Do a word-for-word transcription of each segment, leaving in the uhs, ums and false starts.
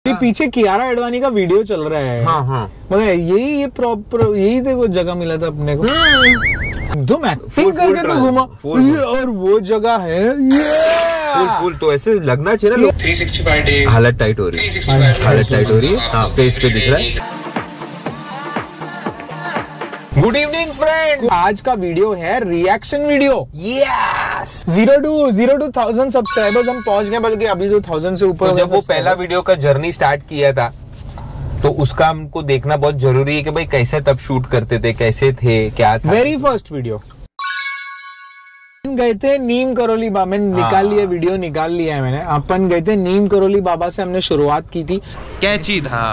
पीछे कियारा आडवाणी का वीडियो चल रहा है। हाँ हाँ मगर यही ये प्रॉपर यही देखो जगह मिला था अपने को, एकदम एक्टिंग करके तो घुमा और वो जगह है फुल फुल तो ऐसे लगना चाहिए ना। थ्री सिक्सटी फाइव डेज हालत टाइट हो रही है, हालत टाइट हो रही है। हाँ फेस पे दिख रहा है। गुड इवनिंग फ्रेंड, आज का वीडियो है reaction video. Yes zero two zero two thousand subscribers हम पहुंच गए, बल्कि अभी जो थाउजेंड से ऊपर। तो जब वो पहला वीडियो का जर्नी स्टार्ट किया था तो उसका हमको देखना बहुत जरूरी है कि भाई कैसे तब शूट करते थे, कैसे थे, क्या था। वेरी फर्स्ट वीडियो गए थे नीम करोली बाबा, मैंने निकाल लिया वीडियो, निकाल लिया है मैंने। अपन गए थे नीम करोली बाबा से, हमने शुरुआत की थी। कैची था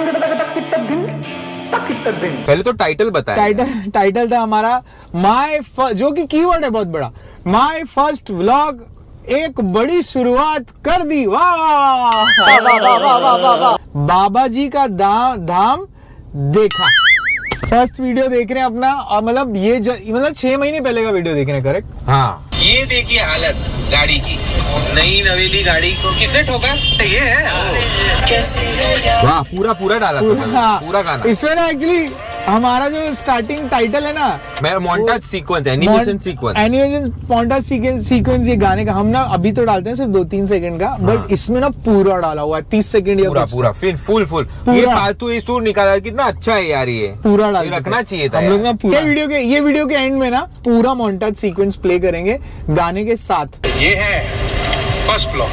पहले तो टाइटल बताया। टाइटल टाइटल था हमारा माय, जो कि कीवर्ड है बहुत बड़ा, माय फर्स्ट व्लॉग, एक बड़ी शुरुआत कर दी। वाह वाह वाह वाह, बाबा जी का दा, धाम देखा। फर्स्ट वीडियो देख रहे हैं अपना, और मतलब ये मतलब छह महीने पहले का वीडियो देख रहे हैं, करेक्ट। हाँ ये देखिए हालत गाड़ी की, नई नवेली गाड़ी को किसे ठोका ये है। वाह पूरा पूरा डाला पूरा, पूरा गाना। इसमें ना एक्चुअली हमारा जो स्टार्टिंग टाइटल है ना, मेरा montage sequence, animation sequence, animation montage sequence ये गाने का हम ना अभी तो डालते हैं सिर्फ दो तीन सेकंड का, बट हाँ। इसमें ना पूरा डाला हुआ है तीस सेकंड या पूरा पूरा फिर फुल फुल ये फालतू इस टूर निकाला, कितना अच्छा है यार, ये पूरा डाल रखना चाहिए था हम लोग ना पूरा। ये वीडियो के ये वीडियो के एंड में ना पूरा मोन्टाज सीक्वेंस प्ले करेंगे गाने के साथ। ये है first blog,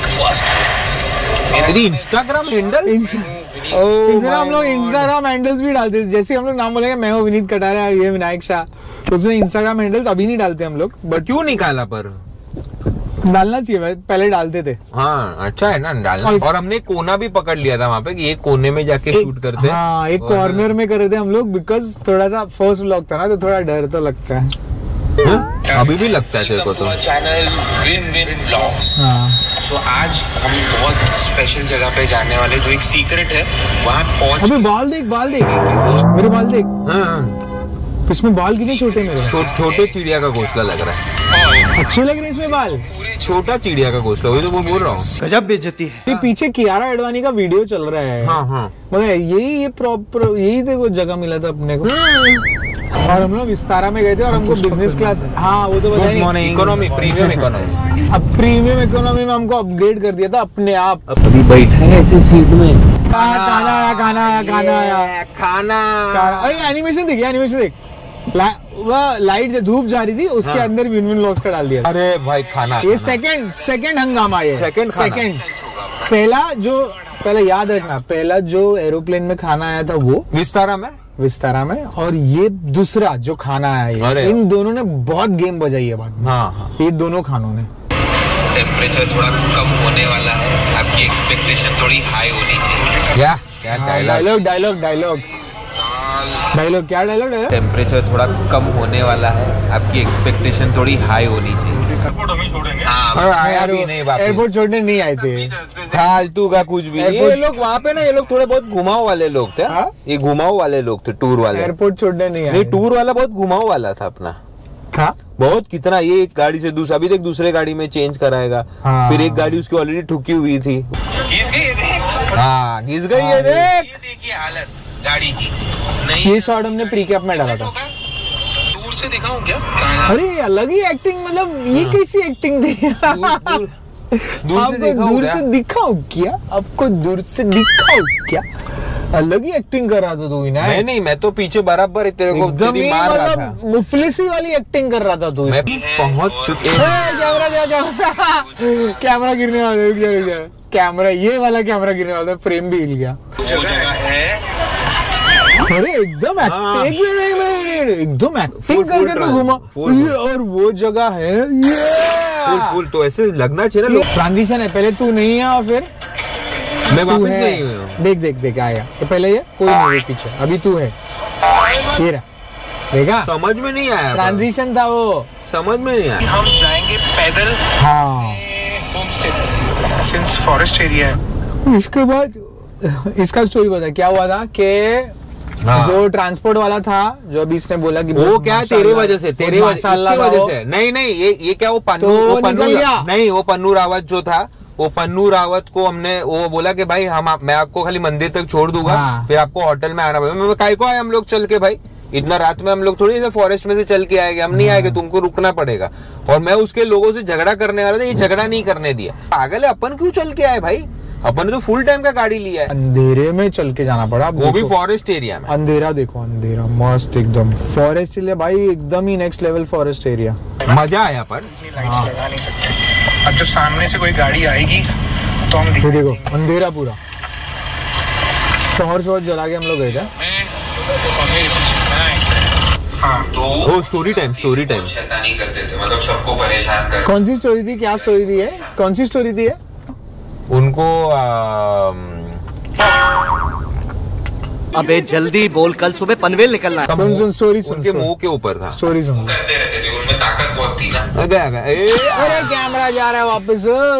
first Instagram handle, इसमें हम लोग इंस्टाग्राम हैंडल्स भी डालते थे। जैसे हम लोग नाम बोलेंगे, मैं हूँ विनीत कटारिया, ये विनायक शाह, तो उसमें इंस्टाग्राम हैंडल्स अभी नहीं डालते हम लोग, बट क्यों निकाला पर डालना चाहिए भाई, पहले डालते थे। हाँ अच्छा है ना डालना। और, और हमने कोना भी पकड़ लिया था वहाँ पे कि एक कोने में जाके शूट करते हैं। हाँ एक कॉर्नर में कर रहे थे हम लोग, बिकॉज थोड़ा सा फर्स्ट व्लॉग था ना, तो थोड़ा डर तो लगता है। हाँ? अभी भी लगता है तेरे को तो। Channel win win vlogs. So आज हम बहुत स्पेशल जगह पे जाने वाले, जो एक सीक्रेट है वहाँ पहुँच। अबे बाल देख, बाल देख मेरे बाल देख। हाँ इसमें बाल कितने छोटे मेरे, छो, छोटे चिड़िया का घोंसला लग रहा है। अच्छे लग रहे हैं इसमें बाल, छोटा चिड़िया का घोंसला, वही तो वो बोल रहा हूँ। गजब बेइज्जती है। पीछे कियारा आडवाणी का वीडियो चल रहा है। हाँ हाँ मगर यही ये प्रॉपर यही देखो जगह मिला था अपने को, और हम लोग विस्तारा में गए थे और हमको बिजनेस क्लास, हाँ वो तो बताइए, इकोनॉमी, प्रीमियम इकोनॉमी। अब प्रीमियम इकोनॉमी में हमको अपग्रेड कर दिया था अपने आप। अभी बैठा है ऐसे सीट में, खाना आया खाना आया खाना आया खाना। अरे एनिमेशन देख, एनिमेशन देख, वह लाइट से धूप जा रही थी, उसके हाँ। अंदर विन विन व्लॉग्स का डाल दिया। अरे भाई खाना, ये सेकंड सेकंड हंगामा, ये सेकंड सेकंड पहला जो पहले याद रखना, पहला जो एरोप्लेन में खाना आया था वो विस्तारा में विस्तारा में, और ये दूसरा जो खाना आया है, इन दोनों ने बहुत गेम बजाई है बाद में। हाँ हाँ ये दोनों खानों ने। टेम्परेचर थोड़ा कम होने वाला है, आपकी एक्सपेक्टेशन थोड़ी हाई होनी चाहिए। क्या क्या डायलॉग डायलॉग डायलॉग डायलॉग क्या डायलॉग है? टेम्परेचर थोड़ा कम होने वाला है, आपकी एक्सपेक्टेशन थोड़ी हाई होनी चाहिए। एयरपोर्ट छोड़ने नहीं आए थे, फालतू का कुछ भी। ये लोग वहाँ पे ना, ये लोग थोड़े बहुत घुमाऊ वाले लोग थे। हा? ये घुमाऊ वाले लोग थे, टूर वाले। एयरपोर्ट छोड़ने नहीं आए। नहीं टूर वाला बहुत घुमाऊ वाला था अपना, था बहुत। कितना ये एक गाड़ी से दूसरा, अभी तक दूसरे गाड़ी में चेंज कराएगा। हाँ। फिर एक गाड़ी उसकी ऑलरेडी ठुकी हुई थी, घिस गई देख। हाँ घिस गई है देख। देखिए हालत गाड़ी की, नहीं ये शॉट हमने प्री कैप में डाला था। दूर से दिखाऊं क्या? अरे अलग ही एक्टिंग, मतलब ये कैसी एक्टिंग थी? दूर, दूर आपको दूर से दिखाऊं क्या? आपको दूर से दिखाऊं क्या? अलग ही एक्टिंग कर रहा था तू। मैं नहीं, मैं तो पीछे बराबर तेरे को तेरी मार रहा था, मुफलिसी वाली एक्टिंग कर रहा था तू। मैं पहुंच चुके। कैमरा कैमरा कैमरा गिरने वाला, कैमरा ये वाला कैमरा गिरने वाला, फ्रेम भी हिल गया। अरे एकदम एकदम एक्टिंग करके तो घुमा, और वो जगह है फुल फुल तो ऐसे लगना चाहिए ना। ट्रांजिशन है, पहले तू नहीं है और फिर मैं वापस नहीं हूँ। देख देख देख आया, तो पहले ये कोई नहीं है पीछे, अभी तू है, ये रहा, देखा? समझ में नहीं आया, ट्रांजिशन था वो, समझ में नहीं आया। हम जाएंगे पैदल, हाँ home stay, since forest area है। इसके बाद इसका स्टोरी बता, क्या हुआ था कि हाँ। जो ट्रांसपोर्ट वाला था, जो अभी इसने बोला कि वो क्या तेरे वजह से, तेरे वजह से नहीं नहीं, ये ये क्या वो पन्नू, वो पन्नू नहीं, वो पन्नू रावत जो था वो पन्नू रावत को हमने वो बोला कि भाई हम आप, मैं आपको खाली मंदिर तक छोड़ दूंगा, हाँ। फिर आपको होटल में आना पड़ेगा। काय को आए हम लोग चल के भाई, इतना रात में हम लोग थोड़ी ऐसे फॉरेस्ट में से चल के आएंगे, हम नहीं आएंगे, तुमको रुकना पड़ेगा। और मैं उसके लोगों से झगड़ा करने वाला था, ये झगड़ा नहीं करने दिया। पागल है, अपन क्यों चल के आए भाई, अपन ने तो फुल टाइम का गाड़ी लिया है। अंधेरे में चल के जाना पड़ा, वो भी फॉरेस्ट एरिया में। अंधेरा देखो, अंधेरा मस्त एकदम फॉरेस्ट एरिया भाई, एकदम ही नेक्स्ट लेवल फॉरेस्ट एरिया। मजा आया पर लाइट्स लगा नहीं सकते। अब जब सामने से कोई गाड़ी आएगी तो हम ये देखो अंधेरा पूरा, शहर शहर जला के हम लोग गए थे। हाँ तो वो स्टोरी टाइम स्टोरी टाइम शैतानी करते थे, मतलब सबको परेशान कर। कौन सी स्टोरी थी, क्या स्टोरी थी है, कौन सी स्टोरी थी है? उनको आ, अबे जल्दी बोल, कल सुबह पनवेल निकलना है। सुन सुन स्टोरी सुन, उनके मुंह के ऊपर था स्टोरी सुन। करते रहते थे, उनमें ताकत बहुत थी ना। आ गया, आ गया। ए, अरे कैमरा जा रहा है वापस,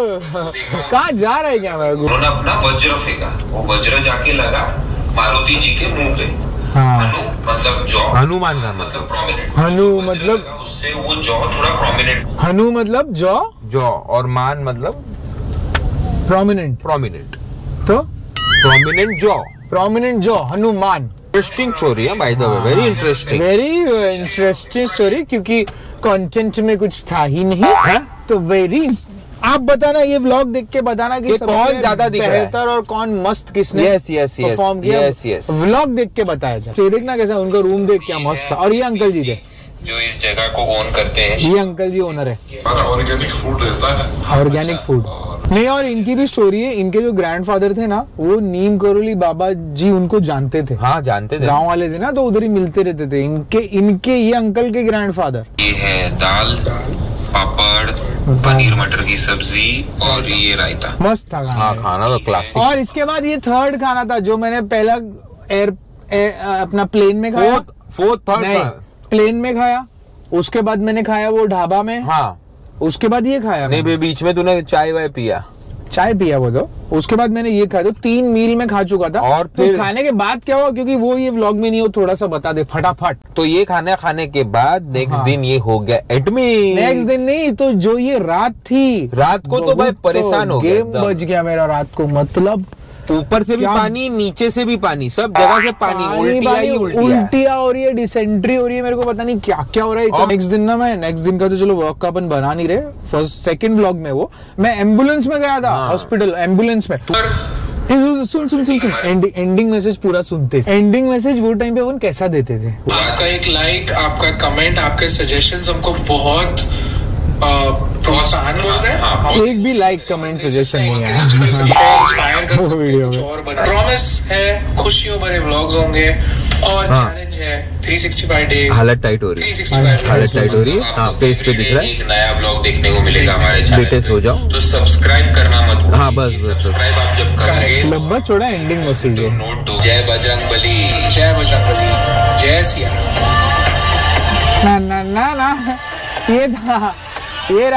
कहाँ जा रहा है कैमरा? उन्होंने अपना वज्र फेंका, वो वज्र जाके लगा मारुति जी के मुंह पे। हाँ, हनु मतलब जॉ, हनुमान का मतलब मतलब प्रोमिनेंट। हनु मतलब उससे वो जॉ थोड़ा प्रोमिनेंट। हनु मतलब जॉ, जॉ, और मान मतलब प्रोमिनेंट, प्रोमिनेंट, तो prominent jaw, prominent jaw, Hanuman. Interesting story है by the way, very interesting. Very interesting story, क्योंकि कंटेंट में कुछ था ही नहीं है? तो वेरी, आप बताना ये व्लॉग देख के बताना कि कि सबसे कौन ज्यादा दिख रहा है? बेहतर और कौन मस्त किसने Yes, yes, yes, परफॉर्म किया। yes, yes. व्लॉग देख के बताया जाए। तो देखना कैसा उनका रूम देख क्या मस्त था। और ये अंकल जी थे, जो इस जगह को ओन करते हैं। ये अंकल जी ओनर है, ऑर्गेनिक फूड रहता है, ऑर्गेनिक फूड नहीं। और इनकी भी स्टोरी है, इनके जो ग्रैंडफादर थे ना, वो नीम करोली बाबा जी उनको जानते थे, हाँ जानते थे, गांव वाले थे ना, तो उधर ही मिलते रहते थे। इनके इनके ये अंकल के ग्रैंडफादर। ये है दाल, पापड़, पनीर मटर की सब्जी और ये रायता। मस्त था खाना। हाँ खाना तो क्लासिक। और इसके बाद ये थर्ड खाना था जो मैंने पहला एयर अपना प्लेन में खाया, फोर्थ थर्ड नहीं प्लेन में खाया, उसके बाद मैंने खाया वो ढाबा में, हाँ, उसके बाद ये खाया नहीं मैंने। बीच में तूने चाय वाय पिया, चाय पिया वो तो, उसके बाद मैंने ये खाया, तो तीन मील में खा चुका था। और तो फिर खाने के बाद क्या हुआ, क्योंकि वो ये व्लॉग में नहीं हो, थोड़ा सा बता दे फटाफट। तो ये खाना खाने के बाद नेक्स्ट हाँ। दिन ये हो गया एडमिट। नेक्स्ट दिन नहीं, तो जो ये रात थी, रात को तो भाई बहुत परेशान हो गया गेम एकदम। बज गया मेरा रात को, मतलब ऊपर से भी क्या- पानी, नीचे से भी पानी, सब जगह से पानी, उल्टिया ही उल्टिया। उल्टिया हो रही है, डिसेंट्री हो रही है, मेरे को पता नहीं क्या क्या हो रहा है। और- नेक्स्ट दिन ना, मैं नेक्स्ट दिन का तो चलो व्लॉग का अपन बना नहीं रहे, फर्स्ट सेकंड व्लॉग में वो मैं एम्बुलेंस में गया था, हाँ। हॉस्पिटल एम्बुलेंस में। सुन सुन सुन सुन, सुन एंडिंग एंडिंग मैसेज पूरा सुनते, एंडिंग मैसेज वो टाइम पे अपन कैसा देते थे। आपका एक लाइक, आपका कमेंट, आपके सजेशंस हमको बहुत अ, प्रोत्साहन मिलता है। हाँ, हम एक भी लाइक कमेंट सजेशन नहीं आया इंस्पायर कर वो सकते वीडियो हैं, कुछ में। और बना। प्रॉमिस है खुशियों भरे व्लॉग्स होंगे और हाँ। चैलेंज है थ्री सिक्सटी फाइव डेज। हालत टाइट हो रही है, थ्री सिक्सटी फाइव हालत टाइट हो रही है। हाँ फेस पे दिख रहा है, एक नया ब्लॉग देखने को मिलेगा हमारे चैनल लेटेस्ट पे। हो जाओ। तो सब्सक्राइब करना मत भूलिए। हाँ, बस, बस, बस। सब्सक्राइब आप जब करोगे लंबा चौड़ा एंडिंग मैसेज तो है। नोट दो। जय बजरंग बली। जय बजरंगबली, जय सिया राम। ना ना ना ना, ये था, ये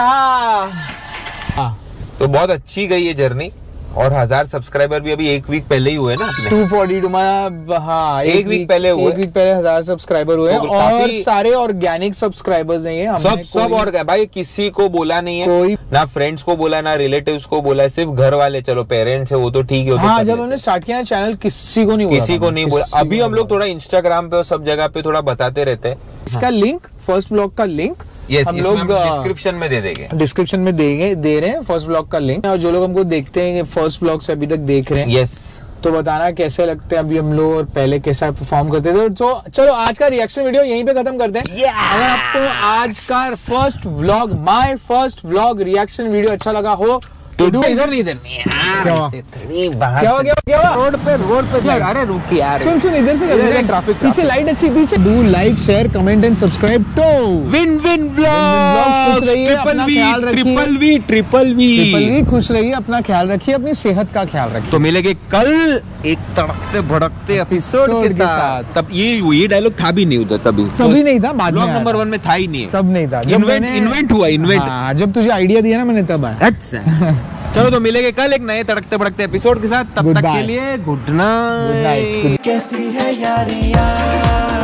रहा। तो बहुत अच्छी गई ये जर्नी। और हजार सब्सक्राइबर भी अभी एक वीक पहले ही हुए ना अपने। टू फोर्टी टू हाँ, एक वीक पहले हुए। एक वीक पहले हजार सब्सक्राइबर हुए, तो और काफी- सारे ऑर्गेनिक सब्सक्राइबर्स नहीं है। हमने सब सब कोई- और क्या भाई, किसी को बोला नहीं है, कोई- ना फ्रेंड्स को बोला, ना रिलेटिव्स को बोला, सिर्फ घर वाले। चलो पेरेंट्स है वो तो ठीक है, वो तो हाँ, कर जब लेते हमने हैं। स्टार्ट किया चैनल, किसी को नहीं बोला किसी था, को नहीं बोला। किसी अभी को हम नहीं लोग थोड़ा इंस्टाग्राम पे और सब जगह पे थोड़ा बताते रहते हैं। इसका लिंक, फर्स्ट ब्लॉग का लिंक यस, हम इसमें लोग हम डिस्क्रिप्शन में दे देंगे। डिस्क्रिप्शन में देंगे, दे रहे हैं फर्स्ट ब्लॉग का लिंक। और जो लोग हमको देखते हैं, फर्स्ट ब्लॉग से अभी तक देख रहे हैं, यस, तो बताना कैसे लगते हैं अभी हम लोग और पहले कैसा परफॉर्म करते थे। तो चलो आज का रिएक्शन वीडियो यहीं पे खत्म करते हैं। अगर आपको आज का first vlog, my first vlog reaction video अच्छा लगा हो तो डू इधर नहीं, इधर क्या हुआ? नहीं, बाहर क्या हुआ क्या हुआ क्या हुआ? रोड पे रोड पे यार, अरे रुक यार। सुन सुन, इधर से कर इधर दे। ट्रैफिक, पीछे ट्रैफिक। लाइट अच्छी, पीछे do like share comment and subscribe to win win vlogs. खुश रहिए, ट्रिपल अपना वी, ख्याल रखिए। Triple V, triple V, triple V. खुश रहिए, अपना ख्याल रखिए, अपनी सेहत का ख्याल रखिए। तो मिलेंगे कल एक तड़कते भड़कते एपिसोड एपिसोड के के साथ। साथ। तब ये ये डायलॉग था भी नहीं उधर, तभी तभी नहीं था, बाद में ब्लॉग आया नंबर था। वन में था ही नहीं। तब नहीं था, जब इन्वेंट मैंने- इन्वेंट हुआ, इन्वेंट। हाँ, जब तुझे आइडिया दिया ना मैंने, तब आया। अच्छा चलो, तो मिलेंगे कल एक नए तड़कते भड़कते एपिसोड के साथ। तब तक Goodbye. के लिए गुड नाइट। Good night. कैसी है यारियां